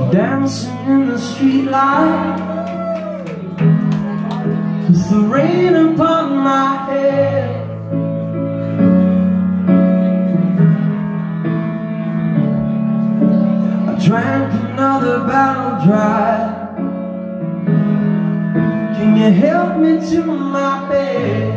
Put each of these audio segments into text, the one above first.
dancing in the streetlight with the rain upon my head. I drank another bottle dry. Can you help me to my bed?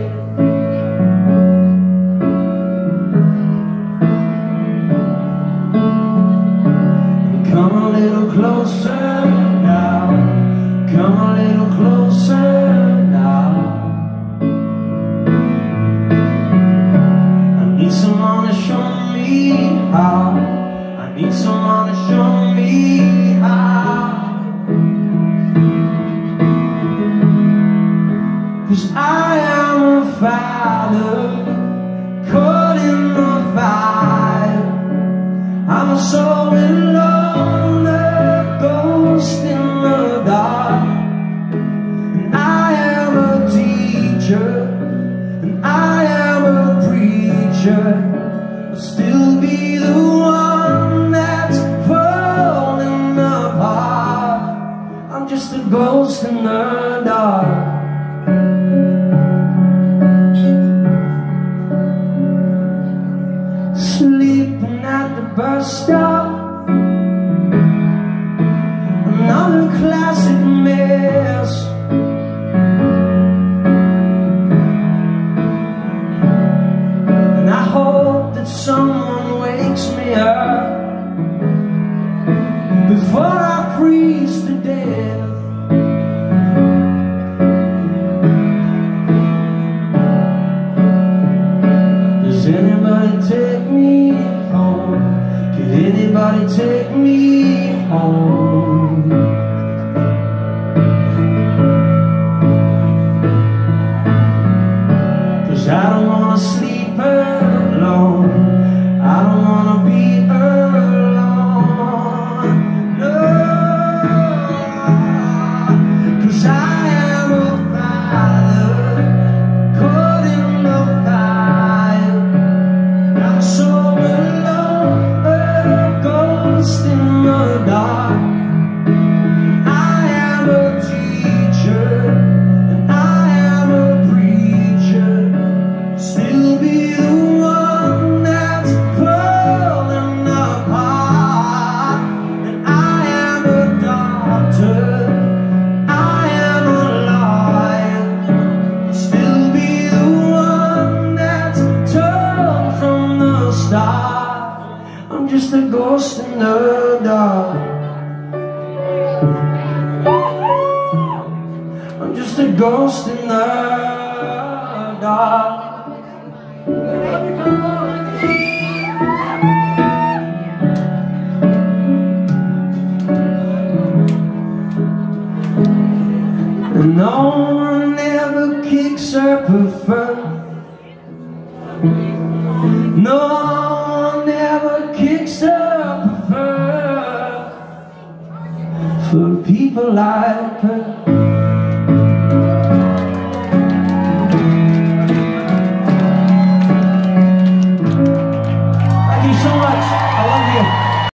Come a little closer now. Come a little closer now. I need someone to show me how. I need someone to show me how. 'Cause I am a father caught in the fire. I'm a soul in love, a ghost in the dark. And I am a teacher, and I am a preacher. I'll still be the one that's falling apart. I'm just a ghost in the dark. Sleeping at the bus stop, another classic mess. And I hope that someone wakes me up before I freeze to death. Does anybody take me home? Can anybody take me home? 'Cause I don't wanna sleep alone. I don't wanna be alone. No, 'cause I am a father caught in the fire. I'm so alone, a ghost in the dark. I am a teacher, and I am a preacher. Still be the one that's falling apart. And I am a doctor, I am a lawyer. Still be the one that's told from the start. I'm just a ghost in the dark. I'm just a ghost in the dark. And no one ever kicks up a fuss. No one ever kicks up a fuss for people like her.